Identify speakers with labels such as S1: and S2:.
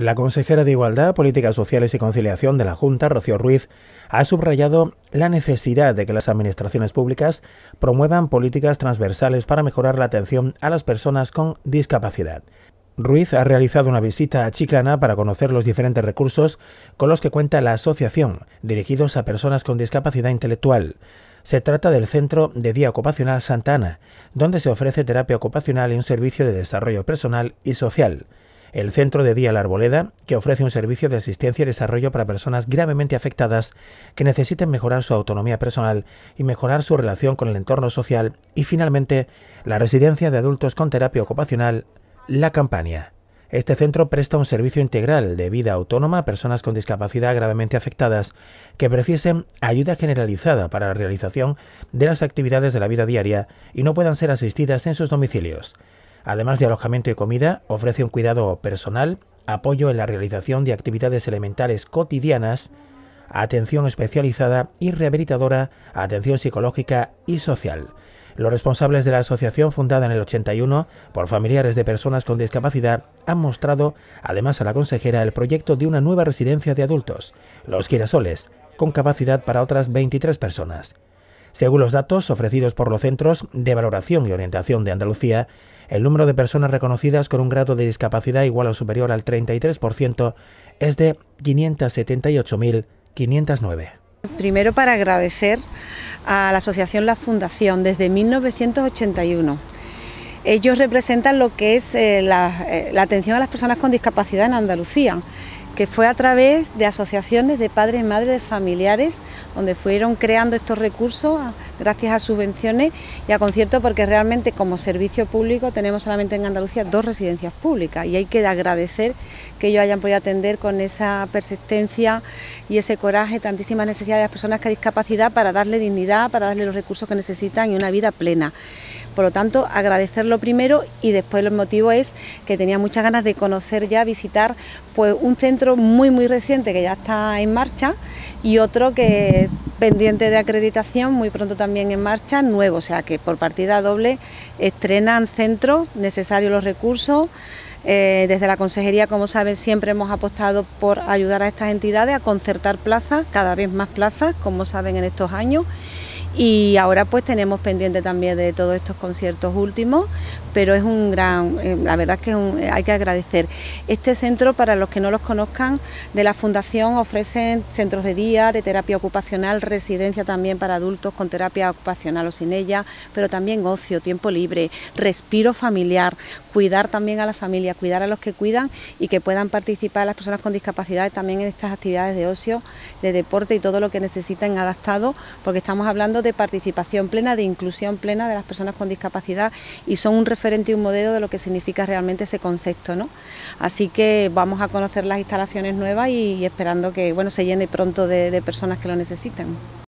S1: La consejera de Igualdad, Políticas Sociales y Conciliación de la Junta, Rocío Ruiz, ha subrayado la necesidad de que las administraciones públicas promuevan políticas transversales para mejorar la atención a las personas con discapacidad. Ruiz ha realizado una visita a Chiclana para conocer los diferentes recursos con los que cuenta la asociación, dirigidos a personas con discapacidad intelectual. Se trata del Centro de Día Ocupacional Santa Ana, donde se ofrece terapia ocupacional y un servicio de desarrollo personal y social. El Centro de Día La Arboleda, que ofrece un servicio de asistencia y desarrollo para personas gravemente afectadas que necesiten mejorar su autonomía personal y mejorar su relación con el entorno social. Y finalmente, la Residencia de Adultos con Terapia Ocupacional La Campaña. Este centro presta un servicio integral de vida autónoma a personas con discapacidad gravemente afectadas que precisen ayuda generalizada para la realización de las actividades de la vida diaria y no puedan ser asistidas en sus domicilios. Además de alojamiento y comida, ofrece un cuidado personal, apoyo en la realización de actividades elementales cotidianas, atención especializada y rehabilitadora, atención psicológica y social. Los responsables de la asociación, fundada en el 81 por familiares de personas con discapacidad, han mostrado, además a la consejera, el proyecto de una nueva residencia de adultos, Los Girasoles, con capacidad para otras 23 personas. Según los datos ofrecidos por los Centros de Valoración y Orientación de Andalucía, el número de personas reconocidas con un grado de discapacidad igual o superior al 33% es de 578.509.
S2: Primero, para agradecer a la asociación La Fundación desde 1981. Ellos representan lo que es la atención a las personas con discapacidad en Andalucía, que fue a través de asociaciones de padres y madres de familiares, donde fueron creando estos recursos gracias a subvenciones y a conciertos, porque realmente como servicio público tenemos solamente en Andalucía 2 residencias públicas y hay que agradecer que ellos hayan podido atender con esa persistencia y ese coraje tantísimas necesidades de las personas con discapacidad para darle dignidad, para darle los recursos que necesitan y una vida plena. Por lo tanto, agradecerlo primero y después el motivo es que tenía muchas ganas de conocer ya, visitar pues un centro muy reciente que ya está en marcha y otro que es pendiente de acreditación, muy pronto también en marcha, nuevo, o sea que por partida doble estrenan centros, necesarios los recursos. Desde la consejería, como saben, siempre hemos apostado por ayudar a estas entidades a concertar plazas, cada vez más plazas, como saben, en estos años. Y ahora pues tenemos pendiente también de todos estos conciertos últimos, pero es un gran, la verdad es que hay que agradecer. Este centro, para los que no los conozcan, de la Fundación ofrecen centros de día, de terapia ocupacional, residencia también para adultos con terapia ocupacional o sin ella, pero también ocio, tiempo libre, respiro familiar, cuidar también a la familia, cuidar a los que cuidan y que puedan participar las personas con discapacidad también en estas actividades de ocio, de deporte y todo lo que necesiten adaptado, porque estamos hablando de participación plena, de inclusión plena de las personas con discapacidad y son un referente y un modelo de lo que significa realmente ese concepto, ¿no? Así que vamos a conocer las instalaciones nuevas y esperando que se llene pronto de personas que lo necesitan.